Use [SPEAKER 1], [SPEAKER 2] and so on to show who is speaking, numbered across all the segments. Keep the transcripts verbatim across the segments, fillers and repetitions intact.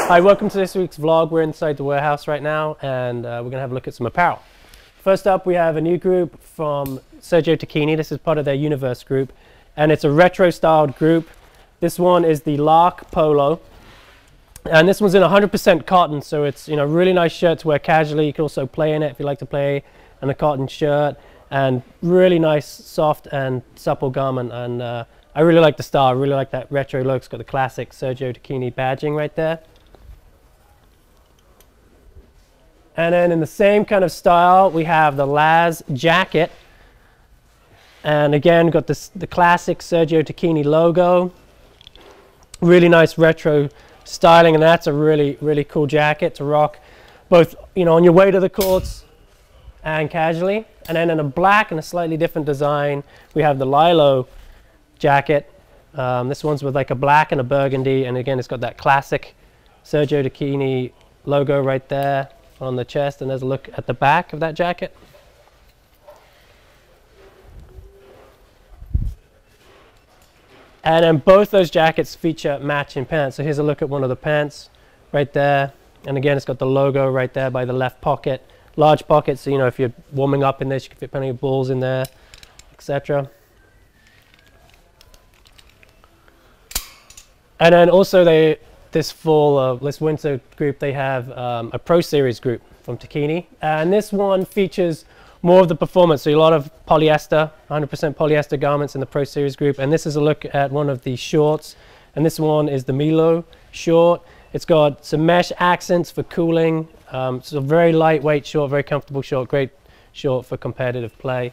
[SPEAKER 1] Hi, welcome to this week's vlog. We're inside the warehouse right now, and uh, we're going to have a look at some apparel. First up, we have a new group from Sergio Tacchini. This is part of their Universe group, and it's a retro-styled group. This one is the Lark Polo, and this one's in one hundred percent cotton, so it's, you know, really nice shirt to wear casually. You can also play in it if you like to play in a cotton shirt, and really nice, soft and supple garment. And uh, I really like the style. I really like that retro look. It's got the classic Sergio Tacchini badging right there. And then in the same kind of style, we have the Laz jacket. And again, got this, the classic Sergio Tacchini logo. Really nice retro styling, and that's a really, really cool jacket to rock, both, you know, on your way to the courts and casually. And then in a black and a slightly different design, we have the Lilo jacket. Um, this one's with like a black and a burgundy, and again, it's got that classic Sergio Tacchini logo right there on the chest, and there's a look at the back of that jacket. And then both those jackets feature matching pants. So here's a look at one of the pants right there, and again, it's got the logo right there by the left pocket. Large pocket, so you know, if you're warming up in this, you can fit plenty of balls in there, et cetera. And then also they, this fall, uh, this winter group, they have um, a Pro Series group from Tacchini. And this one features more of the performance, so a lot of polyester, one hundred percent polyester garments in the Pro Series group. And this is a look at one of the shorts. And this one is the Milo short. It's got some mesh accents for cooling. Um, it's a very lightweight short, very comfortable short, great short for competitive play.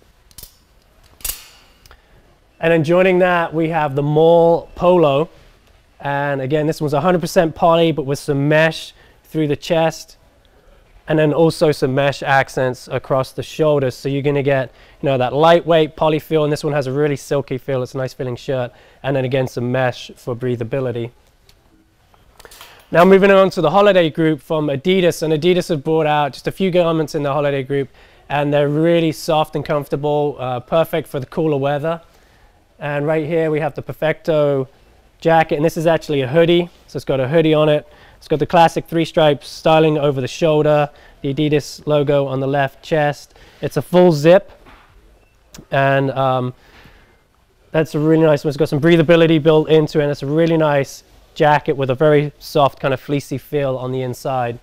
[SPEAKER 1] And then joining that, we have the Mall Polo. And again, this one's one hundred percent poly, but with some mesh through the chest, and then also some mesh accents across the shoulders. So you're going to get, you know, that lightweight poly feel, and this one has a really silky feel. It's a nice feeling shirt, and then again some mesh for breathability. Now moving on to the holiday group from Adidas, and Adidas have brought out just a few garments in the holiday group, and they're really soft and comfortable, uh, perfect for the cooler weather. And right here we have the Perfecto jacket, and this is actually a hoodie, so it's got a hoodie on it. It's got the classic three stripes styling over the shoulder, the Adidas logo on the left chest. It's a full zip, and um, that's a really nice one. It's got some breathability built into it, and it's a really nice jacket with a very soft kind of fleecy feel on the inside.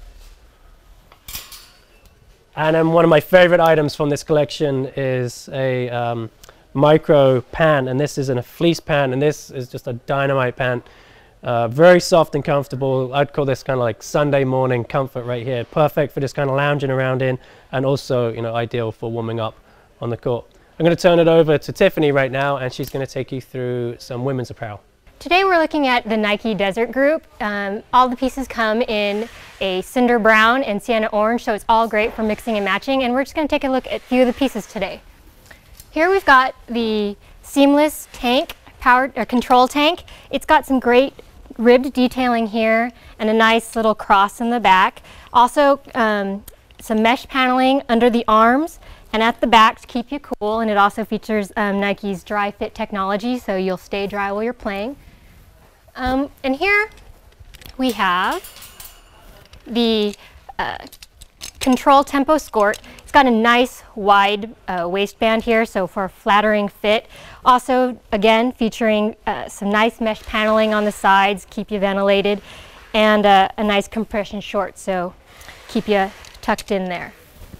[SPEAKER 1] And then one of my favorite items from this collection is a um, micro pant, and this is in a fleece pant, and this is just a dynamite pant. Uh, very soft and comfortable. I'd call this kind of like Sunday morning comfort right here. Perfect for just kind of lounging around in, and also, you know, ideal for warming up on the court. I'm going to turn it over to Tiffany right now, and she's going to take you through some women's apparel.
[SPEAKER 2] Today we're looking at the Nike Desert Group. Um, all the pieces come in a cinder brown and sienna orange, so it's all great for mixing and matching, and we're just going to take a look at a few of the pieces today. Here we've got the seamless tank, powered or control tank. It's got some great ribbed detailing here and a nice little cross in the back. Also um, some mesh paneling under the arms and at the back to keep you cool, and it also features um, Nike's dry fit technology, so you'll stay dry while you're playing. Um, and here we have the uh, Control Tempo Skort. It's got a nice wide uh, waistband here, so for a flattering fit. Also, again, featuring uh, some nice mesh paneling on the sides, keep you ventilated, and uh, a nice compression short, so keep you tucked in there.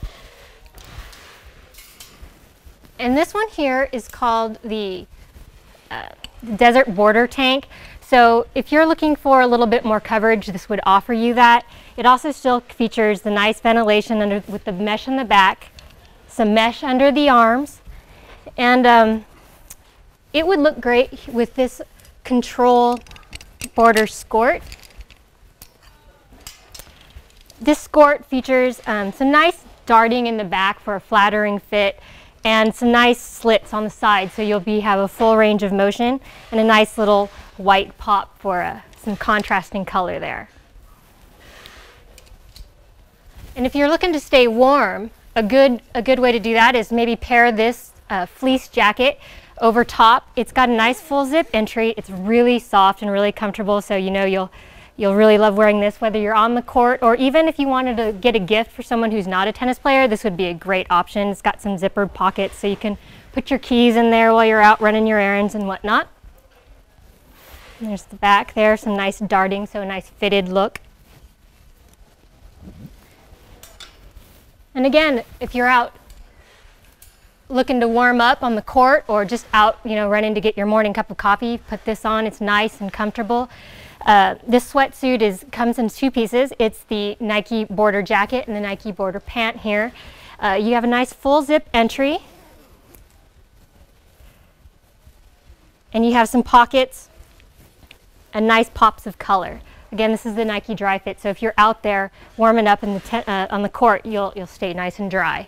[SPEAKER 2] And this one here is called the uh, Desert Border Tank. So if you're looking for a little bit more coverage, this would offer you that. It also still features the nice ventilation under, with the mesh in the back, some mesh under the arms, and um, it would look great with this Control Border Skort. This skort features um, some nice darting in the back for a flattering fit, and some nice slits on the side, so you'll be have a full range of motion, and a nice little white pop for uh, some contrasting color there. And if you're looking to stay warm, a good a good way to do that is maybe pair this uh, fleece jacket over top. It's got a nice full zip entry. It's really soft and really comfortable, so you know you'll You'll really love wearing this whether you're on the court or even if you wanted to get a gift for someone who's not a tennis player, this would be a great option. It's got some zippered pockets so you can put your keys in there while you're out running your errands and whatnot. And there's the back there, some nice darting, so a nice fitted look. And again, if you're out looking to warm up on the court or just out, you know, running to get your morning cup of coffee, put this on. It's nice and comfortable. Uh, this sweatsuit is comes in two pieces. It's the Nike border jacket and the Nike border pant here. Uh, you have a nice full zip entry. And you have some pockets and nice pops of color. Again, this is the Nike Dry Fit, so if you're out there warming up in the te uh, on the court, you'll, you'll stay nice and dry.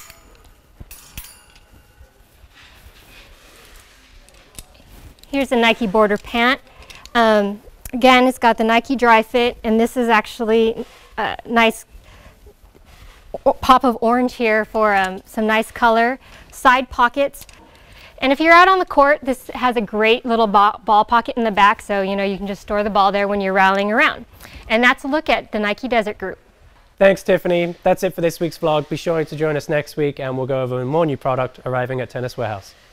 [SPEAKER 2] Here's the Nike border pant. Um, again, it's got the Nike Dry Fit, and this is actually a nice pop of orange here for um, some nice color. Side pockets. And if you're out on the court, this has a great little ball, ball pocket in the back, so you know you can just store the ball there when you're rallying around. And that's a look at the Nike Desert Group.
[SPEAKER 1] Thanks, Tiffany. That's it for this week's vlog. Be sure to join us next week, and we'll go over more new product arriving at Tennis Warehouse.